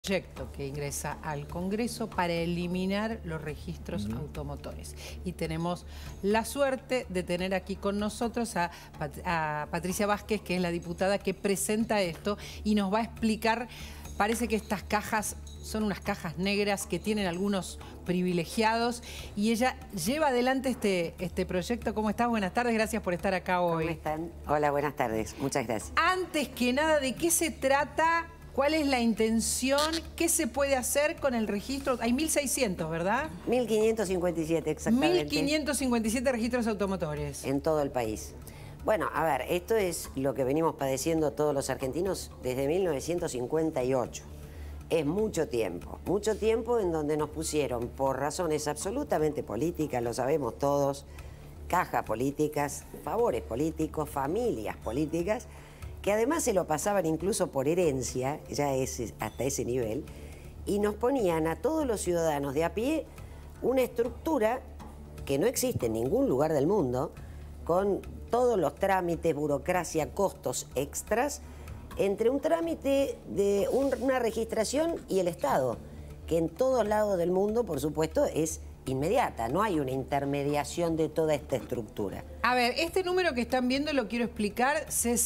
Proyecto que ingresa al Congreso para eliminar los registros automotores. Y tenemos la suerte de tener aquí con nosotros a Patricia Vázquez, que es la diputada que presenta esto y nos va a explicar. Parece que estas cajas son unas cajas negras que tienen algunos privilegiados y ella lleva adelante este proyecto. ¿Cómo estás? Buenas tardes, gracias por estar acá hoy. ¿Cómo están? Hola, buenas tardes, muchas gracias. Antes que nada, ¿de qué se trata? ¿Cuál es la intención? ¿Qué se puede hacer con el registro? Hay 1.600, ¿verdad? 1.557 exactamente. 1.557 registros automotores. En todo el país. Bueno, a ver, esto es lo que venimos padeciendo todos los argentinos desde 1958. Es mucho tiempo en donde nos pusieron por razones absolutamente políticas, lo sabemos todos, cajas políticas, favores políticos, familias políticas, que además se lo pasaban incluso por herencia, ya es hasta ese nivel, y nos ponían a todos los ciudadanos de a pie una estructura que no existe en ningún lugar del mundo, con todos los trámites, burocracia, costos extras, entre un trámite de una registración y el Estado, que en todos lados del mundo, por supuesto, es inmediata, no hay una intermediación de toda esta estructura. A ver, este número que están viendo lo quiero explicar,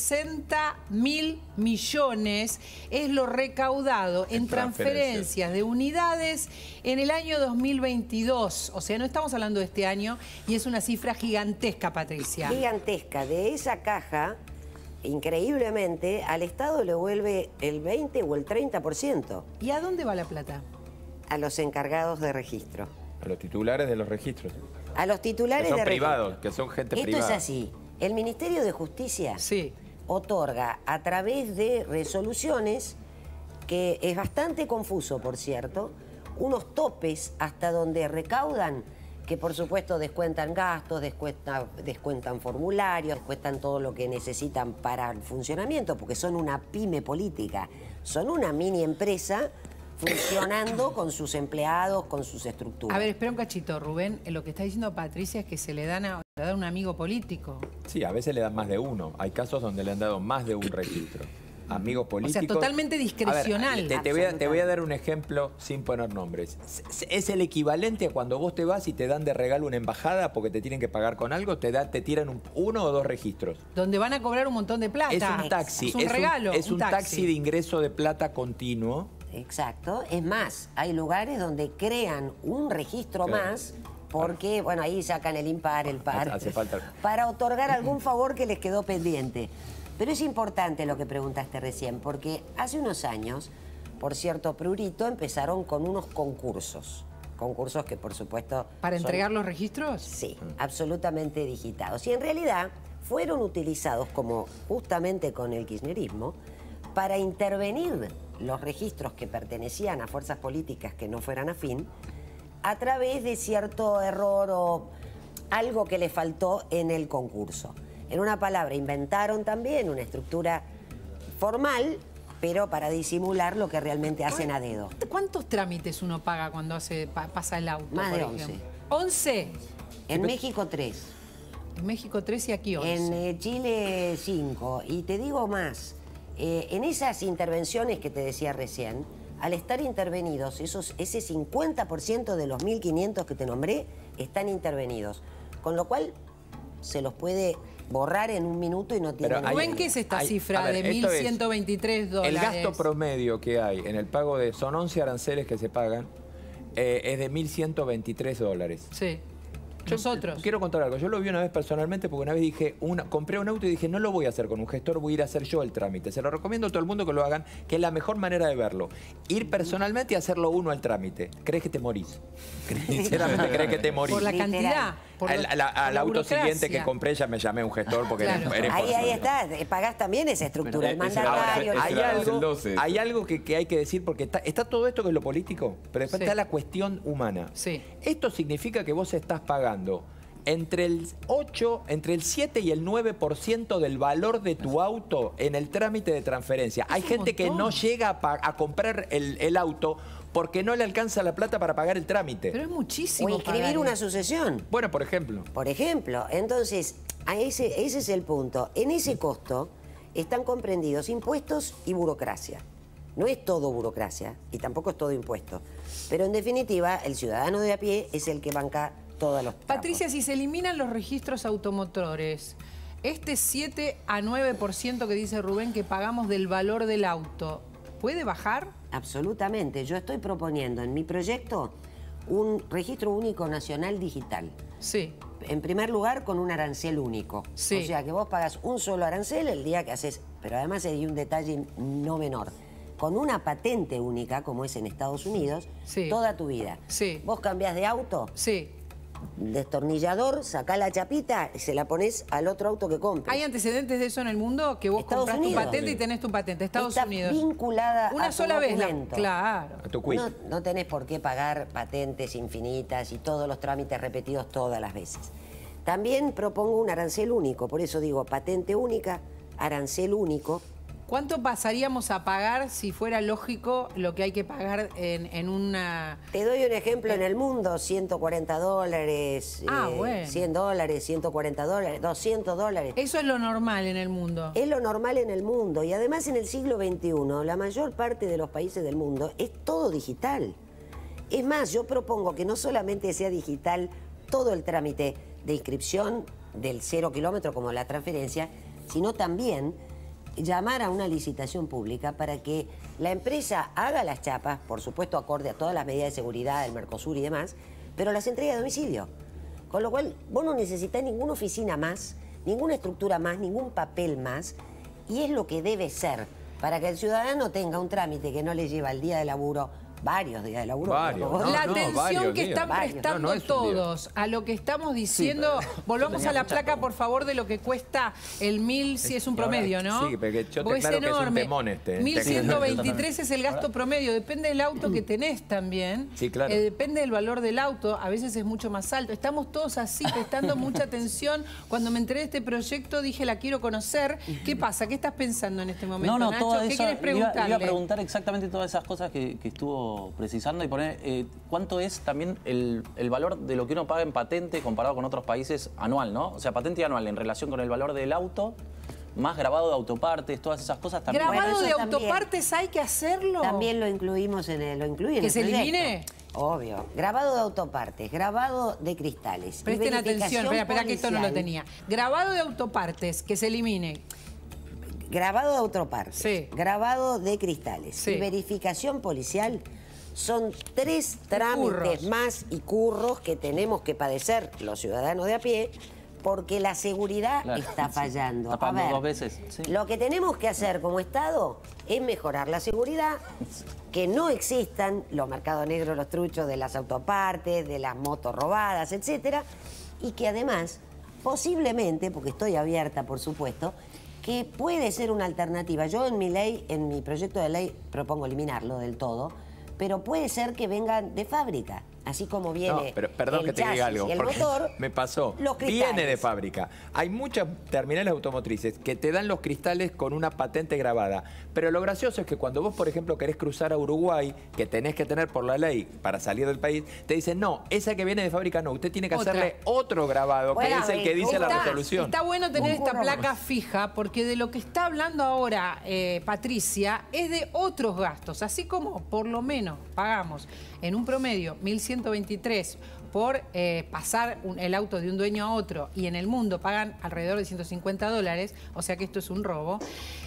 60.000 millones es lo recaudado en transferencias de unidades en el año 2022. O sea, no estamos hablando de este año y es una cifra gigantesca, Patricia. Gigantesca. De esa caja, increíblemente, al Estado le vuelve el 20 o el 30%. ¿Y a dónde va la plata? A los encargados de registro. A los titulares de los registros. A los titulares que son de privados, registro. que son gente Esto privada. Es así. El Ministerio de Justicia otorga a través de resoluciones, que es bastante confuso, por cierto, unos topes hasta donde recaudan, que por supuesto descuentan gastos, descuentan formularios, descuentan todo lo que necesitan para el funcionamiento, porque son una pyme política, son una mini empresa funcionando con sus empleados, con sus estructuras. A ver, espera un cachito, Rubén. Lo que está diciendo Patricia es que se le dan a un amigo político. Sí, a veces le dan más de uno. Hay casos donde le han dado más de un registro. Amigos políticos. O sea, totalmente discrecional. A ver, te voy a dar un ejemplo sin poner nombres. Es el equivalente a cuando vos te vas y te dan de regalo una embajada porque te tienen que pagar con algo, te tiran uno o dos registros. Donde van a cobrar un montón de plata. Es un taxi. Es un regalo. Es un taxi de ingreso de plata continuo. Exacto. Es más, hay lugares donde crean un registro más porque, bueno, ahí sacan el impar, el par, Hace falta. para otorgar algún favor que les quedó pendiente. Pero es importante lo que preguntaste recién, porque hace unos años, por cierto prurito, empezaron con unos concursos. Concursos que, por supuesto... ¿Para entregar los registros? Sí, absolutamente digitados. Y en realidad fueron utilizados, como justamente con el kirchnerismo, para intervenir los registros que pertenecían a fuerzas políticas que no fueran afín, a través de cierto error o algo que le faltó en el concurso. En una palabra, inventaron también una estructura formal, pero para disimular lo que realmente hacen a dedo. ¿Cuántos trámites uno paga cuando pasa el auto? Más de por 11. ejemplo? ¿11? En México 3. En México 3 y aquí 11. En Chile 5. Y te digo más, en esas intervenciones que te decía recién, al estar intervenidos, ese 50% de los 1.500 que te nombré están intervenidos. Con lo cual se los puede borrar en un minuto y no tiene... ¿Ven qué es esta cifra de 1.123 dólares? El gasto promedio que hay en el pago son 11 aranceles que se pagan, es de 1.123 dólares. Sí. Nosotros. Quiero contar algo. Yo lo vi una vez personalmente porque una vez dije, compré un auto y dije, no lo voy a hacer con un gestor, voy a ir a hacer yo el trámite. Se lo recomiendo a todo el mundo que lo hagan, que es la mejor manera de verlo. Ir personalmente y hacerlo uno al trámite. ¿Crees que te morís? Sinceramente, ¿crees que te morís? Por la cantidad. Al auto siguiente que compré ya me llamé a un gestor porque eres ahí está, pagás también esa estructura, el mandatario. Hay algo que hay que decir porque está todo esto que es lo político, pero después está la cuestión humana. Esto significa que vos estás pagando entre el 7 y el 9% del valor de tu auto en el trámite de transferencia. Hay gente que no llega a comprar el auto porque no le alcanza la plata para pagar el trámite. Pero es muchísimo. O inscribir una sucesión. Bueno, por ejemplo. Por ejemplo. Entonces, ese es el punto. En ese costo están comprendidos impuestos y burocracia. No es todo burocracia y tampoco es todo impuesto. Pero en definitiva, el ciudadano de a pie es el que banca todos los tramos. Patricia, si se eliminan los registros automotores, este 7 a 9% que dice Rubén que pagamos del valor del auto, ¿puede bajar? Absolutamente. Yo estoy proponiendo en mi proyecto un registro único nacional digital. Sí. En primer lugar, con un arancel único. Sí. O sea, que vos pagas un solo arancel el día que haces... Pero además hay un detalle no menor. Con una patente única, como es en Estados Unidos, sí, toda tu vida. Sí. Vos cambiás de auto, sí, destornillador, sacás la chapita y se la ponés al otro auto que compres. ¿Hay antecedentes de eso en el mundo? Que vos compras tu patente y tenés tu patente. Estados Unidos. Está vinculada una a tu sola vez. Claro. A tu quiz. No tenés por qué pagar patentes infinitas y todos los trámites repetidos todas las veces. También propongo un arancel único, por eso digo patente única, arancel único. ¿Cuánto pasaríamos a pagar si fuera lógico lo que hay que pagar en una...? Te doy un ejemplo en el mundo, $140, bueno. $100, $140, $200. Eso es lo normal en el mundo. Es lo normal en el mundo y además en el siglo XXI la mayor parte de los países del mundo es todo digital. Es más, yo propongo que no solamente sea digital todo el trámite de inscripción del 0 kilómetro como la transferencia, sino también llamar a una licitación pública para que la empresa haga las chapas, por supuesto acorde a todas las medidas de seguridad del Mercosur y demás, pero las entregue a domicilio. Con lo cual vos no necesitás ninguna oficina más, ninguna estructura más, ningún papel más, y es lo que debe ser para que el ciudadano tenga un trámite que no le lleva el día de laburo, varios días de laburo. La atención que están prestando es todos a lo que estamos diciendo, sí, volvamos a la placa, por favor, de lo que cuesta el 1000, si es un promedio, ¿no? Sí, porque yo te claro que es un temón este. 1123 es el gasto promedio, depende del auto que tenés también. Sí, claro. Depende del valor del auto, a veces es mucho más alto. Estamos todos así, prestando mucha atención. Cuando me enteré de este proyecto dije, la quiero conocer. ¿Qué pasa? ¿Qué estás pensando en este momento, No, Nacho? todo ¿Qué eso, quieres preguntarle? iba a preguntar exactamente todas esas cosas que estuvo precisando y poner cuánto es también el valor de lo que uno paga en patente comparado con otros países anual, ¿no? O sea, patente anual en relación con el valor del auto, más grabado de autopartes, todas esas cosas también. ¿Grabado de autopartes hay que hacerlo? También lo incluimos en el, ¿Que se elimine? Obvio. Grabado de autopartes, grabado de cristales. Presten atención, espera que esto no lo tenía. Grabado de autopartes, que se elimine. Grabado de autopartes, sí, grabado de cristales, sí, y verificación policial son 3 trámites más y curros que tenemos que padecer los ciudadanos de a pie porque la seguridad está fallando. Está pagando 2 veces. Sí. Lo que tenemos que hacer como Estado es mejorar la seguridad, que no existan los mercados negros, los truchos de las autopartes, de las motos robadas, etcétera, y que además, posiblemente, porque estoy abierta, por supuesto, que puede ser una alternativa. Yo en mi ley, en mi proyecto de ley, propongo eliminarlo del todo, pero puede ser que vengan de fábrica, así como viene. No, pero perdón que te diga algo, el motor, me pasó. Los cristales. Viene de fábrica. Hay muchas terminales automotrices que te dan los cristales con una patente grabada. Pero lo gracioso es que cuando vos, por ejemplo, querés cruzar a Uruguay, que tenés que tener por la ley para salir del país, te dicen, no, esa que viene de fábrica no, usted tiene que hacerle otro grabado, bueno, que es el que dice la resolución. Está bueno tener esta placa fija, porque de lo que está hablando ahora Patricia es de otros gastos, así como por lo menos pagamos en un promedio 1.123 por pasar el auto de un dueño a otro y en el mundo pagan alrededor de $150, o sea que esto es un robo,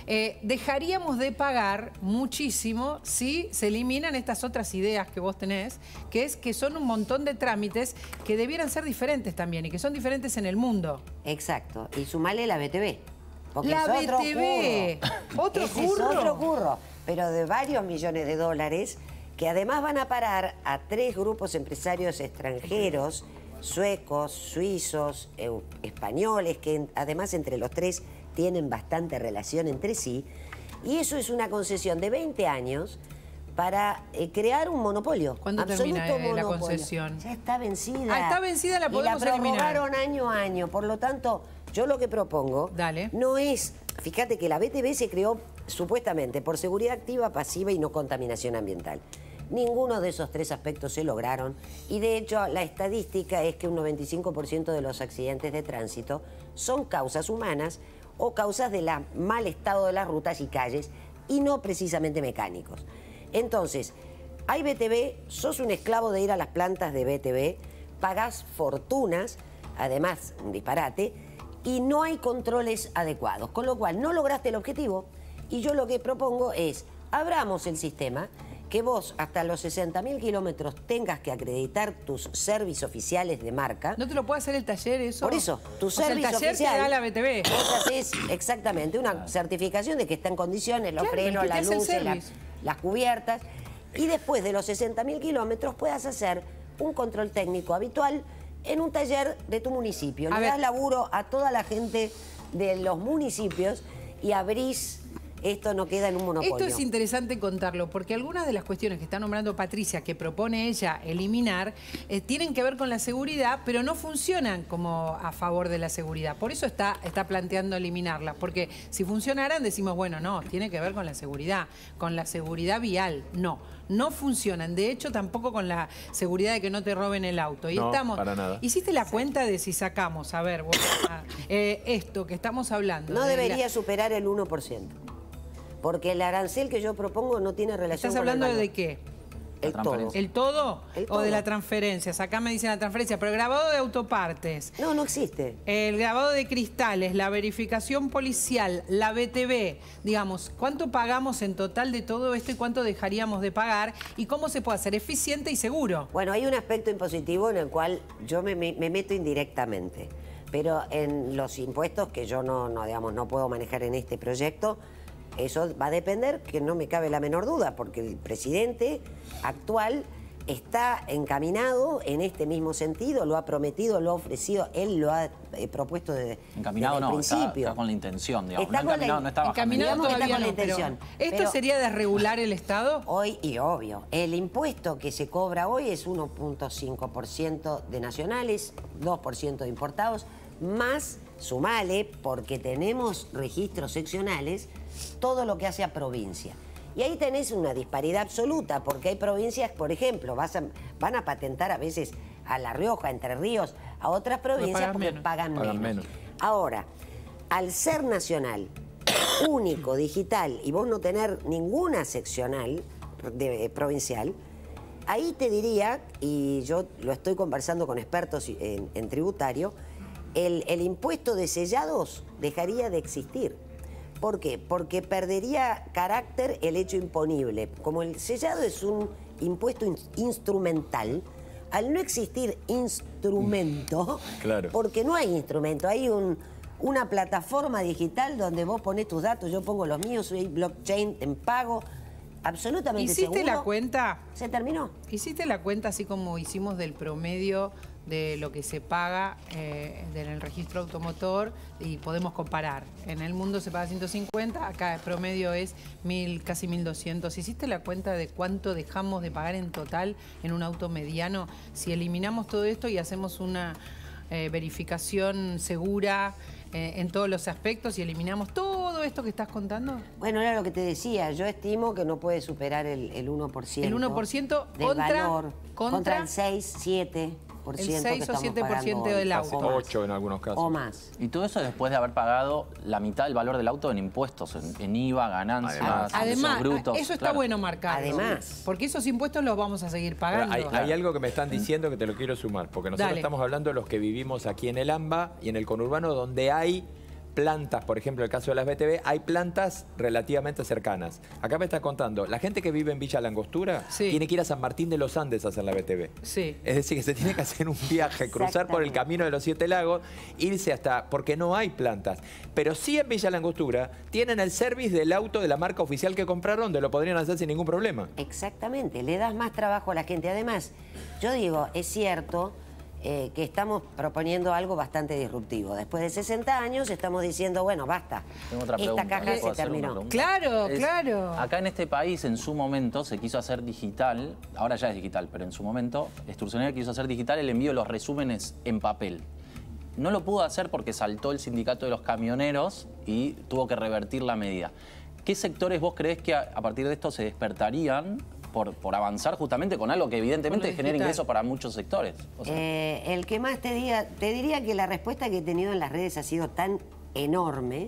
dejaríamos de pagar muchísimo si se eliminan estas otras ideas que vos tenés, que es que son un montón de trámites que debieran ser diferentes también y que son diferentes en el mundo. Exacto, y sumale la BTV. Porque la es otro BTV, curro. ¿Otro curro? Es otro curro, pero de varios millones de dólares, que además van a parar a 3 grupos empresarios extranjeros, suecos, suizos, españoles, que además entre los 3 tienen bastante relación entre sí. Y eso es una concesión de 20 años para crear un monopolio. ¿Cuándo termina la concesión? Ya está vencida. Ah, está vencida, la podemos eliminar. Y la prorrogaron año a año. Por lo tanto, yo lo que propongo no es... Fíjate que la BTV se creó supuestamente por seguridad activa, pasiva y no contaminación ambiental. Ninguno de esos 3 aspectos se lograron y de hecho la estadística es que un 95% de los accidentes de tránsito son causas humanas o causas del mal estado de las rutas y calles, y no precisamente mecánicos. Entonces, hay BTV, sos un esclavo de ir a las plantas de BTV, pagás fortunas, además un disparate, y no hay controles adecuados, con lo cual no lograste el objetivo, y yo lo que propongo es, abramos el sistema, que vos hasta los 60.000 kilómetros tengas que acreditar tus servicios oficiales de marca. ¿No te lo puede hacer el taller eso? Por eso, tu servicio oficial. El taller te da la BTV. Vos haces exactamente una certificación de que está en condiciones, los frenos, las luces, las cubiertas. Y después de los 60.000 kilómetros puedas hacer un control técnico habitual en un taller de tu municipio. Le das laburo a toda la gente de los municipios y abrís... Esto no queda en un monopolio. Esto es interesante contarlo, porque algunas de las cuestiones que está nombrando Patricia, que propone ella eliminar, tienen que ver con la seguridad, pero no funcionan como a favor de la seguridad. Por eso está planteando eliminarlas, porque si funcionaran decimos, bueno, no, tiene que ver con la seguridad vial. No funcionan. De hecho, tampoco con la seguridad de que no te roben el auto. Y no, para nada. ¿Hiciste la cuenta de si sacamos, a ver, esto que estamos hablando? No debería superar el 1%. Porque el arancel que yo propongo no tiene relación con el valor. ¿Estás hablando de qué? El todo. ¿El todo? ¿O de la transferencia? Acá me dicen la transferencia, pero el grabado de autopartes. No existe. El grabado de cristales, la verificación policial, la BTV. Digamos, ¿cuánto pagamos en total de todo esto y cuánto dejaríamos de pagar? ¿Y cómo se puede hacer eficiente y seguro? Bueno, hay un aspecto impositivo en el cual yo me meto indirectamente. Pero en los impuestos que yo no puedo manejar en este proyecto, eso va a depender, que no me cabe la menor duda, porque el presidente actual está encaminado en este mismo sentido, lo ha prometido, lo ha ofrecido, él lo ha propuesto desde el principio. Encaminado no, está con la intención, digamos. Está no está encaminado todavía está con no, la intención. ¿Esto sería desregular el Estado? Hoy, y obvio, el impuesto que se cobra hoy es 1.5% de nacionales, 2% de importados, más sumale, porque tenemos registros seccionales, todo lo que hace a provincia. Y ahí tenés una disparidad absoluta, porque hay provincias, por ejemplo, van a patentar a veces a La Rioja, Entre Ríos, a otras provincias porque pagan menos. Ahora, al ser nacional, único, digital, y vos no tener ninguna seccional provincial, ahí te diría, y yo lo estoy conversando con expertos en tributario, el impuesto de sellados dejaría de existir. ¿Por qué? Porque perdería carácter el hecho imponible. Como el sellado es un impuesto instrumental, al no existir instrumento, claro, porque no hay instrumento, hay una plataforma digital donde vos ponés tus datos, yo pongo los míos, soy blockchain en pago, absolutamente seguro. ¿Hiciste la cuenta? Se terminó. ¿Hiciste la cuenta así como hicimos del promedio de lo que se paga en el registro automotor y podemos comparar? En el mundo se paga 150, acá el promedio es casi 1.200. ¿Hiciste la cuenta de cuánto dejamos de pagar en total en un auto mediano si eliminamos todo esto y hacemos una verificación segura en todos los aspectos y eliminamos todo esto que estás contando? Bueno, era lo que te decía, yo estimo que no puede superar el 1%. El 1% del valor, contra el 6, 7%. El 6 o 7% del auto. 8 en algunos casos. O más. Y todo eso después de haber pagado la mitad del valor del auto en impuestos, en IVA, ganancias, además brutos. Eso está bueno marcarlo. Además. Porque esos impuestos los vamos a seguir pagando. Hay algo que me están diciendo que te lo quiero sumar, porque nosotros estamos hablando de los que vivimos aquí en el AMBA y en el conurbano, donde hay plantas, por ejemplo, el caso de las BTV, hay plantas relativamente cercanas. Acá me estás contando, la gente que vive en Villa Langostura tiene que ir a San Martín de los Andes a hacer la BTV. Sí. Es decir, que se tiene que hacer un viaje, cruzar por el camino de los 7 lagos, irse hasta, porque no hay plantas. Pero sí en Villa Langostura tienen el service del auto de la marca oficial que compraron, donde lo podrían hacer sin ningún problema. Exactamente, le das más trabajo a la gente. Además, yo digo, es cierto que estamos proponiendo algo bastante disruptivo. Después de 60 años estamos diciendo, bueno, basta, esta caja se terminó. Claro. Acá en este país, en su momento, se quiso hacer digital, ahora ya es digital, pero en su momento, Sturzenegger quiso hacer digital el envío de los resúmenes en papel. No lo pudo hacer porque saltó el sindicato de los camioneros y tuvo que revertir la medida. ¿Qué sectores vos creés que a partir de esto se despertarían por avanzar justamente con algo que evidentemente genera ingresos para muchos sectores? O sea, el que más te diría que la respuesta que he tenido en las redes ha sido tan enorme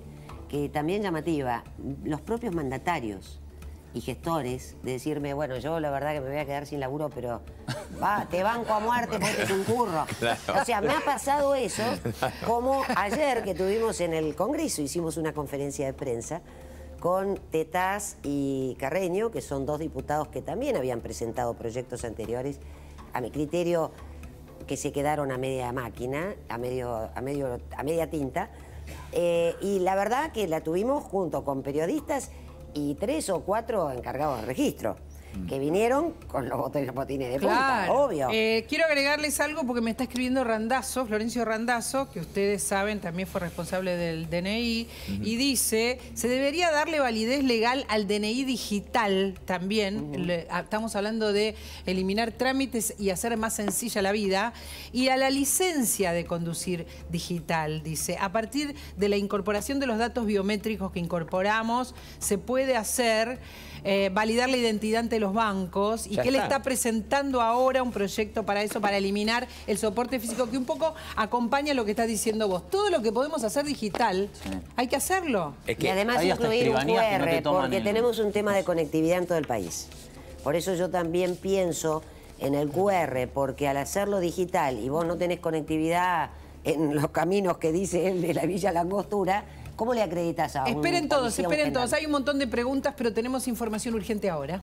que también llamativa, los propios mandatarios y gestores, de decirme, bueno, yo la verdad que me voy a quedar sin laburo, pero te banco a muerte porque es un curro. Claro. O sea, me ha pasado eso, como ayer que tuvimos en el Congreso, hicimos una conferencia de prensa con Tetaz y Carreño, que son 2 diputados que también habían presentado proyectos anteriores, a mi criterio, que se quedaron a media máquina, a media tinta. Y la verdad que la tuvimos junto con periodistas y 3 o 4 encargados de registro, que vinieron con los botines de punta, obvio. Quiero agregarles algo porque me está escribiendo Randazzo, Florencio Randazzo, que ustedes saben también fue responsable del DNI, y dice, se debería darle validez legal al DNI digital también, estamos hablando de eliminar trámites y hacer más sencilla la vida, y a la licencia de conducir digital, dice, a partir de la incorporación de los datos biométricos que incorporamos, se puede hacer validar la identidad ante los bancos y que él está presentando ahora un proyecto para eso, para eliminar el soporte físico que un poco acompaña lo que estás diciendo vos. Todo lo que podemos hacer digital, hay que hacerlo. Y además incluir un QR, porque tenemos un tema de conectividad en todo el país. Por eso yo también pienso en el QR, porque al hacerlo digital y vos no tenés conectividad en los caminos que dice él de la Villa Langostura, ¿cómo le acreditas a un Esperen todos, policía, esperen todos. Hay un montón de preguntas, pero tenemos información urgente ahora.